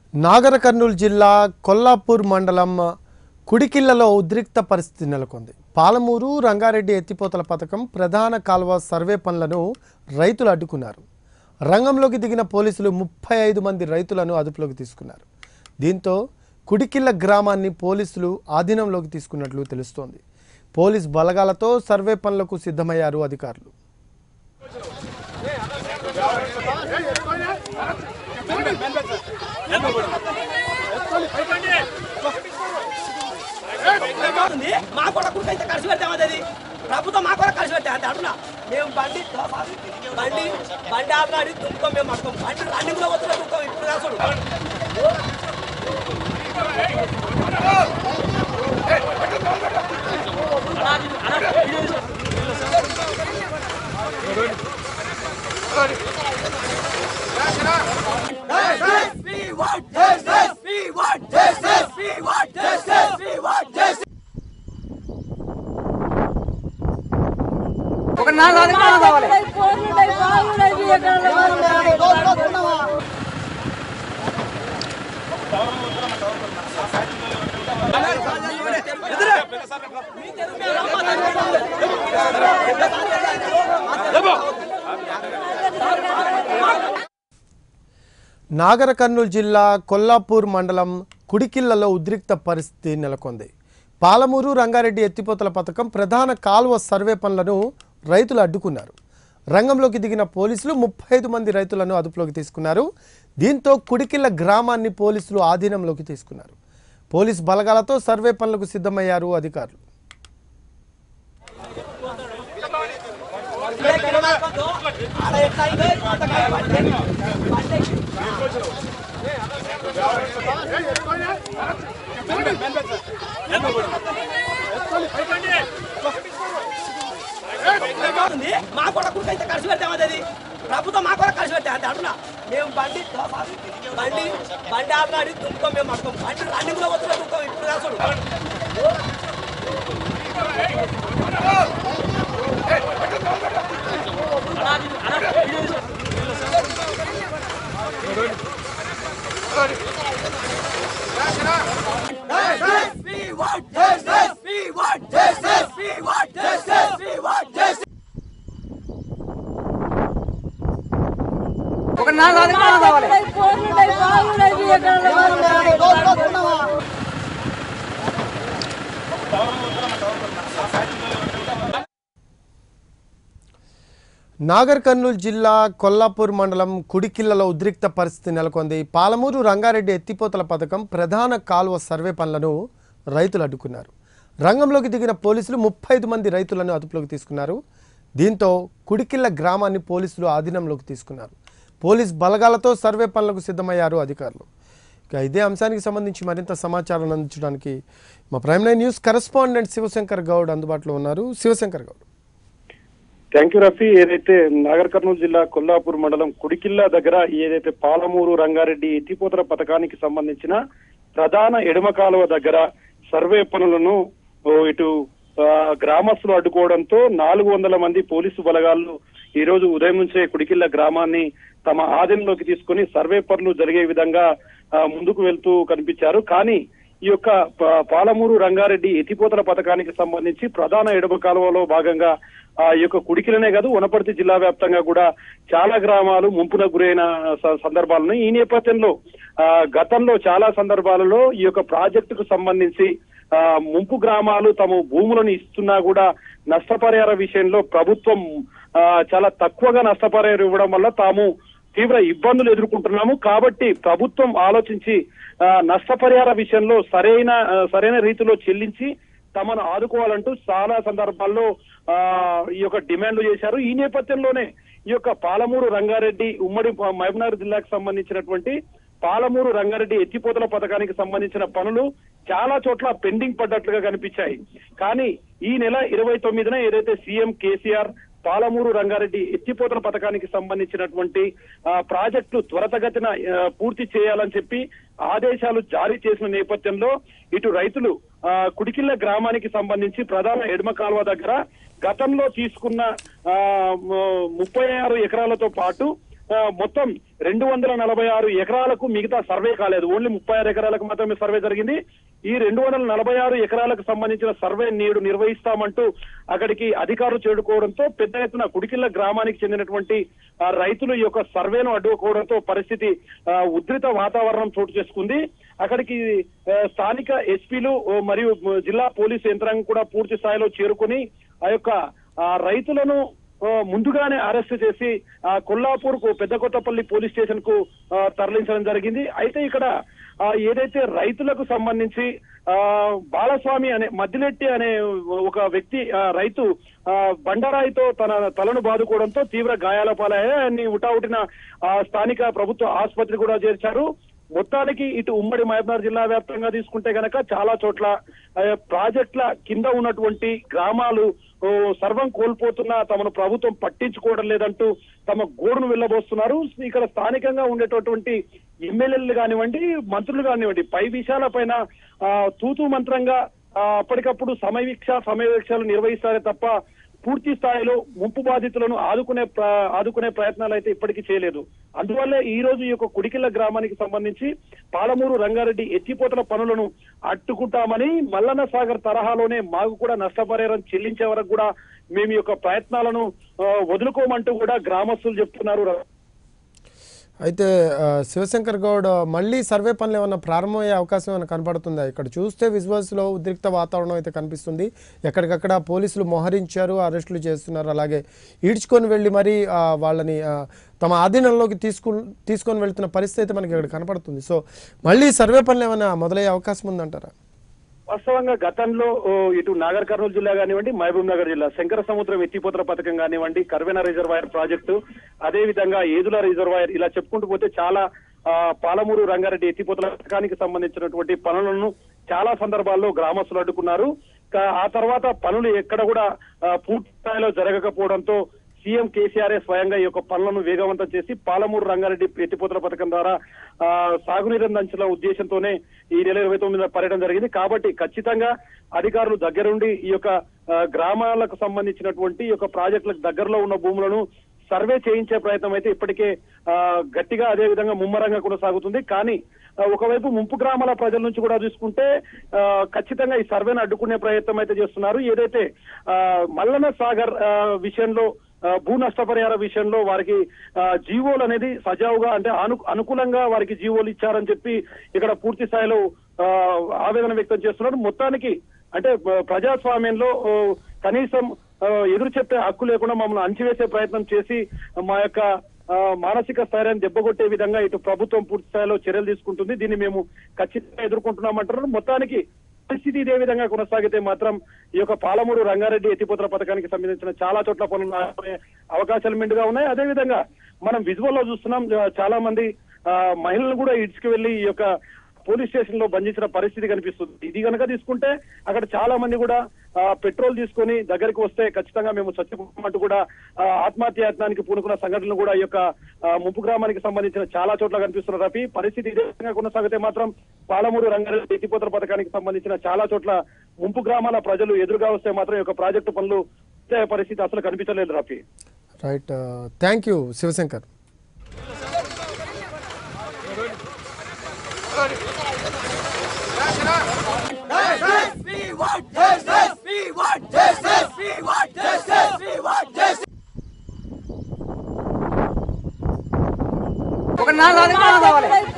నాగర్ కర్నూలు జిల్లా కొల్లాపూర్ మండలం కుడికిల్లలో ఉద్రిక్త పరిస్థితి నెలకొంది. పాలమూరు రంగారెడ్డి ఎత్తిపోతల పథకం ప్రధాన కాల్వ సర్వే పనులను రైతులు అడ్డుకున్నారు. రంగంలోకి దిగిన పోలీసులు 35 మంది రైతులను అదుపులోకి తీసుకున్నారు. దీంతో కుడికిల్ల గ్రామాన్ని పోలీసులు ఆధీనంలోకి తీసుకున్నట్లు తెలుస్తోంది. పోలీస్ బలగాలతో సర్వే పనులకు సిద్ధమయ్యారు అధికారులు. ప్రభుత్వం మా కూడా కలిసి పెట్టే అంటున్నా మేము బండి బండి ఆల్రెడీ దుంపుకోం మేము పట్టుకోం బండి రన్నింగ్ లో వస్తున్నా దుంపుకోం ఇప్పుడు రాసుడు నాగర్ కర్నూలు జిల్లా కొల్లాపూర్ మండలం కుడికిల్లలో ఉద్రిక్త పరిస్థితి నెలకొంది. పాలమూరు రంగారెడ్డి ఎత్తిపోతల పథకం ప్రధాన కాల్వ సర్వే పనులను రైతులు అడ్డుకున్నారు. రంగంలోకి దిగిన పోలీసులు 35 మంది రైతులను అదుపులోకి తీసుకున్నారు. దీంతో కుడికిల్ల గ్రామాన్ని పోలీసులు ఆధీనంలోకి తీసుకున్నారు. పోలీస్ బలగాలతో సర్వే పనులకు సిద్ధమయ్యారు అధికారులు. మా కూడా కుడికైతే కలిసి పెడతామది ప్రభుత్వం మా కూడా కలిసి పెట్టే అంటున్నా మేము బండి ఆల్రెడీ దుంపుకోం మేము పట్టుకోం బండి రన్నింగ్ లో వస్తున్నా దుంపుకోం ఇప్పుడు రాసుడు నాగర్ కర్నూలు జిల్లా కొల్లాపూర్ మండలం కుడికిల్లలో ఉద్రిక్త పరిస్థితి నెలకొంది. పాలమూరు రంగారెడ్డి ఎత్తిపోతల పథకం ప్రధాన కాల్వ సర్వే పనులను రైతులు అడ్డుకున్నారు. రంగంలోకి దిగిన పోలీసులు 35 మంది రైతులను అదుపులోకి తీసుకున్నారు. దీంతో కుడికిల్ల గ్రామాన్ని పోలీసులు ఆధీనంలోకి తీసుకున్నారు. పోలీస్ బలగాలతో సర్వే పనులకు సిద్ధమయ్యారు అధికారులు. ఇక ఇదే అంశానికి సంబంధించి మరింత సమాచారం అందించడానికి మా Prime 9 news correspondent Shivashankar Goud అందుబాటులో ఉన్నారు. శివశంకర్ గౌడ్. Thank you Rafi. ఏదైతే నాగర్ కర్నూలు జిల్లా కొల్లాపూర్ మండలం కుడికిల్ల దగ్గర ఏదైతే పాలమూరు రంగారెడ్డి ఎత్తిపోతల పథకానికి సంబంధించిన ప్రధాన ఎడమ కాలువ దగ్గర సర్వే పనులను ఇటు గ్రామస్తులు అడ్డుకోవడంతో 400 మంది పోలీసు బలగాలు ఈ రోజు ఉదయం నుంచే కుడికిల్ల గ్రామాన్ని తమ ఆధీనంలోకి తీసుకుని సర్వే పనులు జరిగే విధంగా ముందుకు వెళ్తూ కనిపించారు. కానీ ఈ యొక్క పాలమూరు రంగారెడ్డి ఎత్తిపోతల పథకానికి సంబంధించి ప్రధాన ఎడమ కాలువలో భాగంగా ఈ యొక్క కుడికిలనే కాదు వనపర్తి జిల్లా వ్యాప్తంగా కూడా చాలా గ్రామాలు ముంపున గురైన సందర్భాలను ఈ నేపథ్యంలో గతంలో చాలా సందర్భాలలో ఈ యొక్క ప్రాజెక్టుకు సంబంధించి ముంపు గ్రామాలు తమ భూములను ఇస్తున్నా కూడా నష్టపరిహార విషయంలో ప్రభుత్వం చాలా తక్కువగా నష్టపరిహారం ఇవ్వడం వల్ల తాము తీవ్ర ఇబ్బందులు ఎదుర్కొంటున్నాము. కాబట్టి ప్రభుత్వం ఆలోచించి నష్టపరిహార విషయంలో సరైన రీతిలో చెల్లించి తమను ఆదుకోవాలంటూ చాలా సందర్భాల్లో ఈ యొక్క డిమాండ్లు చేశారు. ఈ నేపథ్యంలోనే ఈ యొక్క పాలమూరు రంగారెడ్డి ఉమ్మడి మహబూబ్నగర్ జిల్లాకు సంబంధించినటువంటి పాలమూరు రంగారెడ్డి ఎత్తిపోతల పథకానికి సంబంధించిన పనులు చాలా చోట్ల పెండింగ్ పడ్డట్లుగా కనిపించాయి. కానీ ఈ నెల 29న ఏదైతే సీఎం కేసీఆర్ పాలమూరు రంగారెడ్డి ఎత్తిపోతల పథకానికి సంబంధించినటువంటి ప్రాజెక్టు త్వరితగతిన పూర్తి చేయాలని చెప్పి ఆదేశాలు జారీ చేసిన నేపథ్యంలో ఇటు రైతులు కుడికిల్ల గ్రామానికి సంబంధించి ప్రధాన ఎడమ కాలువ దగ్గర గతంలో తీసుకున్న 36 ఎకరాలతో పాటు మొత్తం 246 ఎకరాలకు మిగతా సర్వే కాలేదు. ఓన్లీ 36 ఎకరాలకు మాత్రమే సర్వే జరిగింది. ఈ 246 ఎకరాలకు సంబంధించిన సర్వే నేడు నిర్వహిస్తామంటూ అక్కడికి అధికారులు చేరుకోవడంతో పెద్ద ఎత్తున కుడికిల్ల గ్రామానికి చెందినటువంటి రైతులు ఈ యొక్క సర్వేను అడ్డుకోవడంతో పరిస్థితి ఉద్రిక్త వాతావరణం చోటు చేసుకుంది. అక్కడికి స్థానిక ఎస్పీలు మరియు జిల్లా పోలీసు యంత్రాంగం కూడా పూర్తి స్థాయిలో చేరుకొని ఆ యొక్క రైతులను ముందుగానే అరెస్ట్ చేసి కొల్లాపూర్ కు పెద్ద కొత్తపల్లి పోలీస్ స్టేషన్ కు తరలించడం జరిగింది. అయితే ఇక్కడ ఏదైతే రైతులకు సంబంధించి బాలస్వామి అనే మద్దిలెట్టి అనే ఒక వ్యక్తి రైతు బండరాయితో తన తలను బాదుకోవడంతో తీవ్ర గాయాల పాలయ్యాయని ఉటావుటిన స్థానిక ప్రభుత్వ ఆసుపత్రి కూడా చేర్చారు. మొత్తానికి ఇటు ఉమ్మడి మహబూబ్నగర్ జిల్లా వ్యాప్తంగా తీసుకుంటే గనక చాలా చోట్ల ప్రాజెక్టుల కింద ఉన్నటువంటి గ్రామాలు సర్వం కోల్పోతున్నా తమను ప్రభుత్వం పట్టించుకోవడం లేదంటూ తమ గోడును వెళ్ళబోస్తున్నారు. ఇక్కడ స్థానికంగా ఉండేటటువంటి ఎమ్మెల్యేలు కానివ్వండి, మంత్రులు కానివ్వండి, పై విషయాల పైన తూతూ మంత్రంగా అప్పటికప్పుడు సమీక్షలు నిర్వహిస్తారే తప్ప పూర్తి స్థాయిలో ముంపు బాధితులను ఆదుకునే ప్రయత్నాలు అయితే ఇప్పటికీ చేయలేదు. అందువల్లే ఈ రోజు ఈ యొక్క కుడికిల్ల గ్రామానికి సంబంధించి పాలమూరు రంగారెడ్డి ఎత్తిపోతల పనులను అడ్డుకుంటామని మల్లన్న సాగర్ తరహాలోనే మాకు కూడా నష్టపరిహారం చెల్లించే వరకు కూడా మేము ఈ యొక్క ప్రయత్నాలను వదులుకోమంటూ కూడా గ్రామస్తులు చెప్తున్నారు. అయితే శివశంకర్ గౌడ్ మళ్ళీ సర్వే పనులు ఏమన్నా ప్రారంభమయ్యే అవకాశం ఏమైనా కనపడుతుందా? ఇక్కడ చూస్తే విజువల్స్లో ఉద్రిక్త వాతావరణం అయితే కనిపిస్తుంది. ఎక్కడికక్కడ పోలీసులు మోహరించారు, అరెస్టులు చేస్తున్నారు. అలాగే ఈడ్చుకొని వెళ్ళి మరి వాళ్ళని తమ ఆధీనంలోకి తీసుకొని వెళ్తున్న పరిస్థితి అయితే మనకి ఇక్కడ కనపడుతుంది. సో మళ్ళీ సర్వే పనులు ఏమైనా మొదలయ్యే అవకాశం ఉందంటారా? వాస్తవంగా గతంలో ఇటు నాగర్ కర్నూలు జిల్లా కానివ్వండి, మహబూబ్ నగర్ జిల్లా శంకర సముద్రం ఎత్తిపోతల పథకం కానివ్వండి, కర్వెన రిజర్వాయర్ ప్రాజెక్టు, అదే విధంగా ఏదుల రిజర్వాయర్, ఇలా చెప్పుకుంటూ పోతే చాలా పాలమూరు రంగారెడ్డి ఎత్తిపోతల పథకానికి సంబంధించినటువంటి పనులను చాలా సందర్భాల్లో గ్రామస్తులు అడ్డుకున్నారు. ఆ తర్వాత పనులు ఎక్కడ కూడా పూర్తి స్థాయిలో జరగకపోవడంతో సీఎం కేసీఆర్ స్వయంగా ఈ యొక్క పనులను వేగవంతం చేసి పాలమూరు రంగారెడ్డి ఎత్తిపోతల పథకం ద్వారా సాగునీరు అందించిన ఉద్దేశంతోనే ఈ నెల 29న పర్యటన జరిగింది. కాబట్టి ఖచ్చితంగా అధికారులు దగ్గరుండి ఈ యొక్క గ్రామాలకు సంబంధించినటువంటి ఈ యొక్క ప్రాజెక్టులకు దగ్గరలో ఉన్న భూములను సర్వే చేయించే ప్రయత్నం అయితే ఇప్పటికే గట్టిగా అదే విధంగా ముమ్మరంగా కొనసాగుతుంది. కానీ ఒకవైపు ముంపు గ్రామాల ప్రజల నుంచి కూడా చూసుకుంటే ఖచ్చితంగా ఈ సర్వేను అడ్డుకునే ప్రయత్నం అయితే చేస్తున్నారు. ఏదైతే మల్లన్న సాగర్ విషయంలో భూ నష్టపరిహార విషయంలో వారికి జీవోలు అనేది సజావుగా అంటే అనుకూలంగా వారికి జీవోలు ఇచ్చారని చెప్పి ఇక్కడ పూర్తి స్థాయిలో ఆవేదన వ్యక్తం చేస్తున్నారు. మొత్తానికి అంటే ప్రజాస్వామ్యంలో కనీసం ఎదురు చెప్పే హక్కు లేకుండా మమ్మల్ని అంచివేసే ప్రయత్నం చేసి మా యొక్క మానసిక స్థైర్యాన్ని దెబ్బకొట్టే విధంగా ఇటు ప్రభుత్వం పూర్తి స్థాయిలో చర్యలు తీసుకుంటుంది. దీన్ని మేము ఖచ్చితంగా ఎదుర్కొంటున్నామంటున్నారు. మొత్తానికి పరిస్థితి ఇదే విధంగా కొనసాగితే మాత్రం ఈ యొక్క పాలమూరు రంగారెడ్డి ఎత్తిపోతల పథకానికి సంబంధించిన చాలా చోట్ల పనులు అవకాశాలు మెండుగా ఉన్నాయి. అదే విధంగా మనం విజువల్లో చూస్తున్నాం, చాలా మంది మహిళలను కూడా ఇడ్చుకు వెళ్లి ఈ యొక్క పోలీస్ స్టేషన్ లో బంధించిన పరిస్థితి కనిపిస్తుంది. ఇది కనుక తీసుకుంటే అక్కడ చాలా మంది కూడా పెట్రోల్ తీసుకొని దగ్గరికి వస్తే ఖచ్చితంగా మేము చచ్చిపోమంటూ కూడా ఆత్మహత్యాయత్నానికి పూనుకున్న సంఘటనలు కూడా ఈ యొక్క ముంపు గ్రామానికి సంబంధించిన చాలా చోట్ల కనిపిస్తున్న రఫీ. పరిస్థితి ఇదే విధంగా కొనసాగితే మాత్రం పాలమూరు రంగారెడ్డి ఎత్తిపోతల పథకానికి సంబంధించిన చాలా చోట్ల ముంపు గ్రామాల ప్రజలు ఎదురుగా వస్తే మాత్రం ఈ యొక్క ప్రాజెక్టు పనులు పరిస్థితి అసలు కనిపించలేదు Rafi. Right, thank you Shivashankar. ఒక 4 కావాలి